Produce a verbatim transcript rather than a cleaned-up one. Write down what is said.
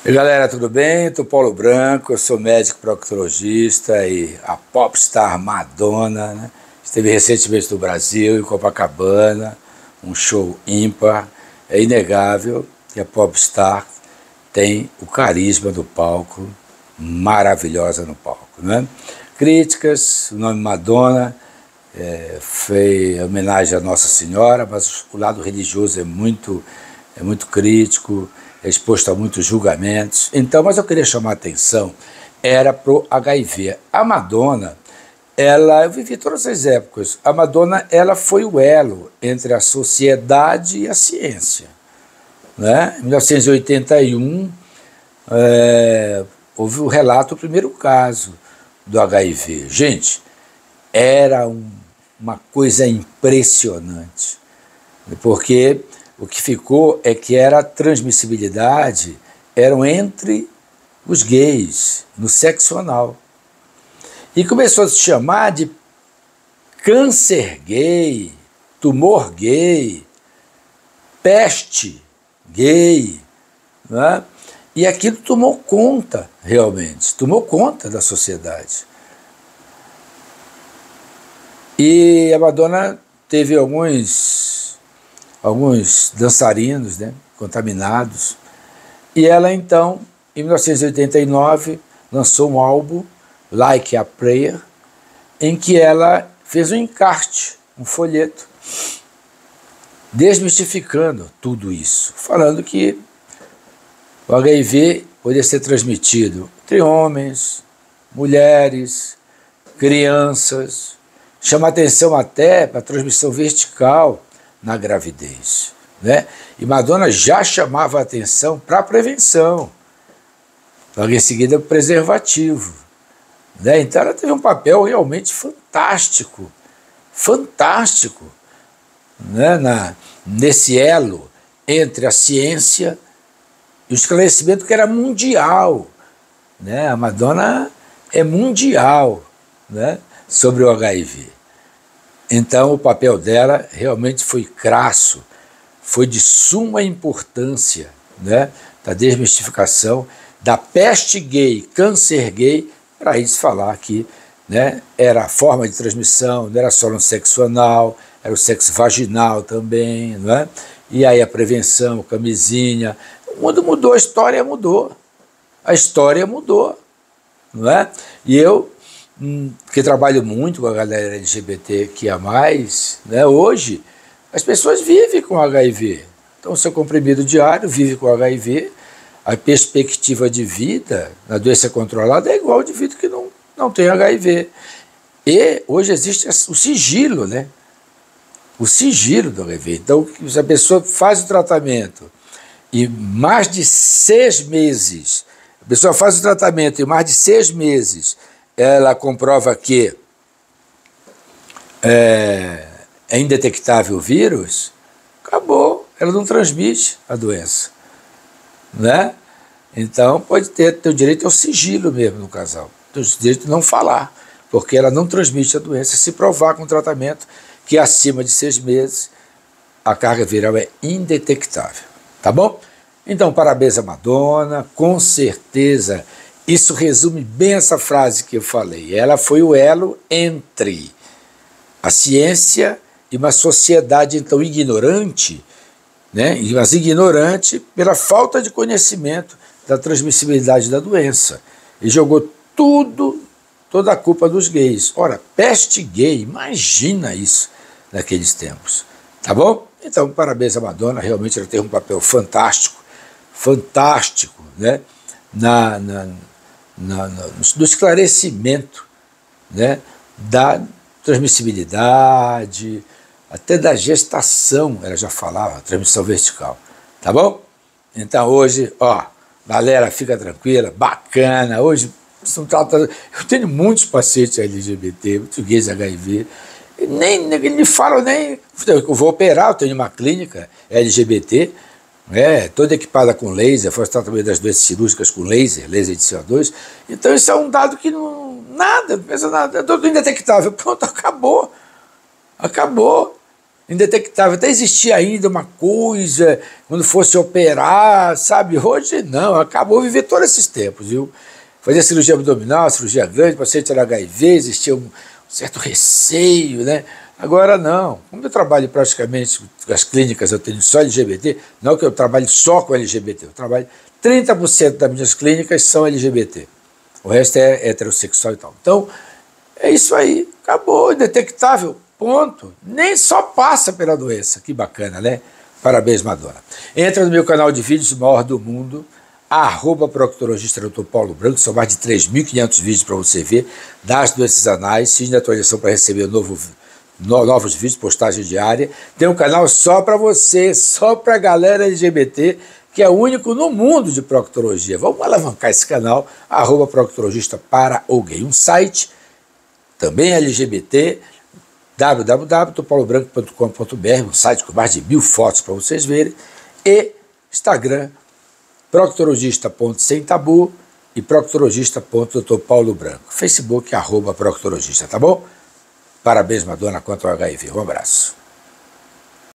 E galera, tudo bem? Eu sou Paulo Branco, eu sou médico proctologista e a popstar Madonna, né? Esteve recentemente no Brasil, em Copacabana, um show ímpar. É inegável que a popstar tem o carisma do palco, maravilhosa no palco, né? Críticas, o nome Madonna é, foi homenagem à Nossa Senhora, mas o lado religioso é muito, é muito crítico, é exposto a muitos julgamentos. Então, mas eu queria chamar a atenção, era para o H I V. A Madonna, ela, eu vivi todas as épocas, a Madonna ela foi o elo entre a sociedade e a ciência. Né? Em mil novecentos e oitenta e um, é, houve o relato do primeiro caso do H I V. Gente, era um, uma coisa impressionante, porque o que ficou é que era a transmissibilidade eram entre os gays, no sexo anal. E começou a se chamar de câncer gay, tumor gay, peste gay, né? E aquilo tomou conta, realmente, tomou conta da sociedade. E a Madonna teve alguns alguns dançarinos, né, contaminados, e ela então, em mil novecentos e oitenta e nove, lançou um álbum, Like a Prayer, em que ela fez um encarte, um folheto, desmistificando tudo isso, falando que o H I V poderia ser transmitido entre homens, mulheres, crianças, chama atenção até para a transmissão vertical na gravidez, né? E Madonna já chamava a atenção para a prevenção, logo em seguida o preservativo, né? Então ela teve um papel realmente fantástico, fantástico, né? Na, nesse elo entre a ciência e o esclarecimento que era mundial, né? A Madonna é mundial, né? Sobre o H I V. Então o papel dela realmente foi crasso, foi de suma importância, né, da desmistificação da peste gay, câncer gay, para eles falar que, né, era a forma de transmissão, não era só no sexo anal, era o sexo vaginal também, não é? E aí a prevenção, camisinha, o mundo mudou, a história mudou, a história mudou, não é? E eu que trabalho muito com a galera L G B T Q I A mais, né, hoje as pessoas vivem com H I V. Então o seu comprimido diário vive com H I V, a perspectiva de vida na doença controlada é igual ao de vida que não, não tem H I V. E hoje existe o sigilo, né? O sigilo do H I V. Então, se a pessoa faz o tratamento e mais de seis meses, a pessoa faz o tratamento e mais de seis meses ela comprova que é, é indetectável o vírus, acabou, ela não transmite a doença, né? Então pode ter, ter o direito ao sigilo mesmo no casal, tem o direito de não falar, porque ela não transmite a doença, se provar com tratamento que acima de seis meses a carga viral é indetectável, tá bom? Então parabéns a Madonna, com certeza. Isso resume bem essa frase que eu falei. Ela foi o elo entre a ciência e uma sociedade, então, ignorante, né? Mas ignorante pela falta de conhecimento da transmissibilidade da doença. E jogou tudo, toda a culpa dos gays. Ora, peste gay, imagina isso naqueles tempos. Tá bom? Então, parabéns a Madonna, realmente ela teve um papel fantástico, fantástico, né? Na... na Na, na, do esclarecimento, né, da transmissibilidade, até da gestação, ela já falava, transmissão vertical, tá bom? Então hoje, ó, galera, fica tranquila, bacana, hoje estão tratando, eu tenho muitos pacientes L G B T, muitos gays H I V, e nem, eles me falam nem, eu vou operar, eu tenho uma clínica L G B T, é, toda equipada com laser, faz tratamento das doenças cirúrgicas com laser, laser de C O dois, então isso é um dado que não, nada, não pensa nada, é tudo indetectável, pronto, acabou, acabou, indetectável. Até existia ainda uma coisa, quando fosse operar, sabe? Hoje não, acabou viver todos esses tempos, viu? Fazia cirurgia abdominal, cirurgia grande, paciente era H I V, existia um certo receio, né? Agora não. Como eu trabalho praticamente com as clínicas, eu tenho só L G B T, não que eu trabalhe só com L G B T, eu trabalho trinta por cento das minhas clínicas são L G B T. O resto é heterossexual e tal. Então, é isso aí. Acabou, indetectável. Ponto. Nem só passa pela doença. Que bacana, né? Parabéns, Madonna. Entra no meu canal de vídeos, o maior do mundo, arroba proctologista doutor Paulo Branco, são mais de três mil e quinhentos vídeos para você ver das doenças anais, siga de atualização para receber novo, no, novos vídeos, postagem diária. Tem um canal só para você, só para a galera L G B T, que é o único no mundo de proctologia. Vamos alavancar esse canal, arroba proctologista para o gay. Um site, também L G B T, w w w ponto paulo branco ponto com ponto b r, um site com mais de mil fotos para vocês verem, e Instagram, proctologista ponto sem tabu e proctologista ponto doutor Paulo Branco. Facebook, arroba proctologista, tá bom? Parabéns, Madonna, quanto ao H I V. Um abraço.